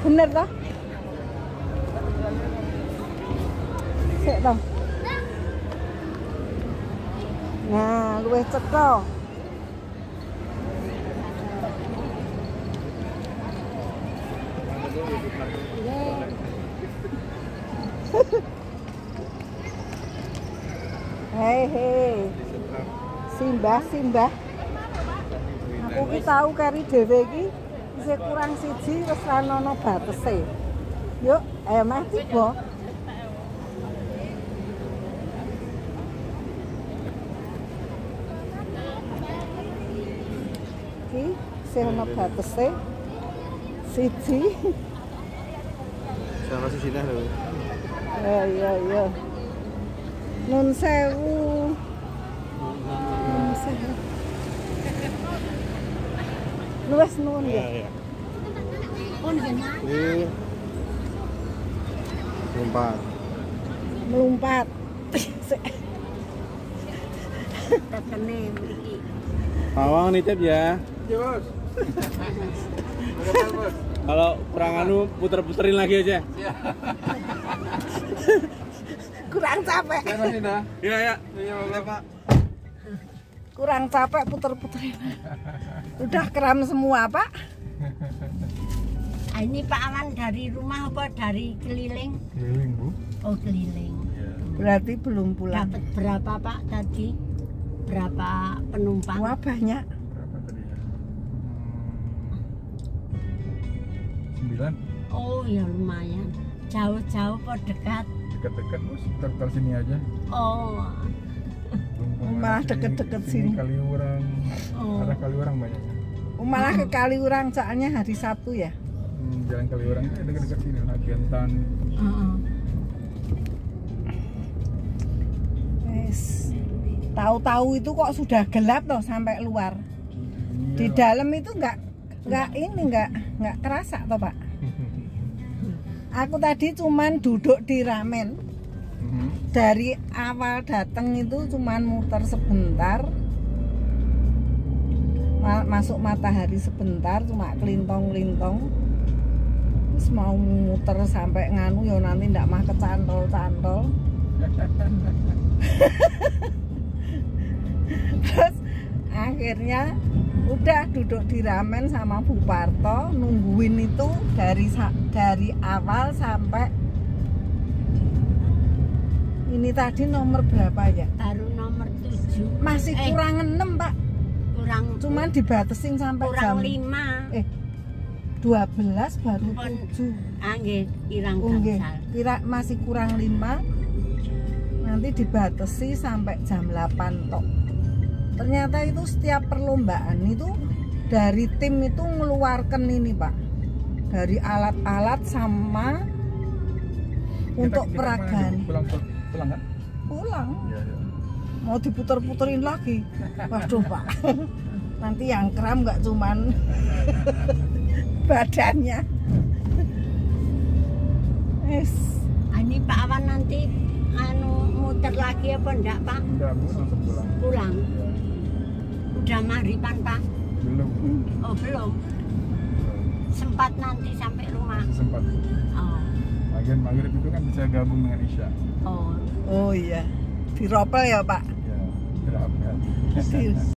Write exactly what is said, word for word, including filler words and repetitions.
Bener toh? Sik toh. Nah, luwih cetha. Hei hei. Simbah, simbah. Aku ki tau kari dhewe iki isih kurang siji wis ra ono batese. Yuk, ayo mah tiba. Iki isih ono batese. Siji. Sama sisi nah lho. Ya ya ya. Nun sewu. Nun sewu. Luwes nun ya. Iya. Pun gimana? Ini melompat. Melompat. Tekene mriki. Awang nitip ya. Iya, Bos. Kalau kurang anu puter-puterin lagi aja. Kurang capek. Terima kasih, Nah. Iya ya. Iya, Pak. Kurang capek puter-puterin. Udah kram semua, Pak. Ah, ini Pak Awan dari rumah apa dari keliling? Keliling, Bu. Oh, keliling. Berarti belum pulang. Dapat berapa Pak tadi? Berapa penumpang? Wah, banyak. Berapa tadi ya? Sembilan. Oh, ya lumayan. Jauh-jauh kok dekat. Dekat-dekat, Bu. Sekitar sini aja. Oh. Belum Malah kemana deket-deket sini. sini. Kaliurang. Oh. Ada Kaliurang banyaknya. Oh, malah ke Kaliurang soalnya hari Sabtu ya. Hmm, jalan Kaliurang itu dekat-dekat sini. Nagiantan. Heeh. Wes. Tahu-tahu itu kok sudah gelap loh sampai luar. Di Iya. dalam itu nggak nggak ini nggak nggak kerasa toh Pak. Aku tadi cuman duduk di ramen. Mhm. Dari awal datang itu cuman muter sebentar. Ma- masuk matahari sebentar cuma kelintong-kelintong. Terus mau muter sampai nganu ya nanti ndak mah kecantol-cantol. Terus akhirnya udah duduk di ramen sama Bu Parto nungguin itu dari dari awal sampai ini tadi nomor berapa ya? Baru nomor tujuh. Masih Eh. kurang enam Pak. Kurang Cuman dibatasin sampai kurang jam lima. eh dua belas baru Pun. tujuh. Ah, nggih, irang Oh, nggih. gangsal. Kira masih kurang lima. Nanti dibatasi sampai jam delapan tok. Ternyata itu setiap perlombaan itu dari tim itu mengeluarkan ini Pak. Dari alat-alat sama untuk Kita- kita peragaan. kemana, Bu? Pulang, pulang kan? Pulang. Iya, iya. Mau diputer-puterin lagi. Waduh Pak. Nanti yang kram nggak cuman badannya. Es. Ah, ini Pak Awan nanti anu muter lagi apa enggak Pak? Enggak, Bu, langsung pulang. Pulang. Iya. Udah maghriban Pak? Belum. Oh belum. Sempat nanti sampai rumah. Sempat. Oh. Bagian maghrib itu kan bisa gabung dengan Isya. Oh. Oh iya. Diropel ya Pak. Ya, berapa? Di-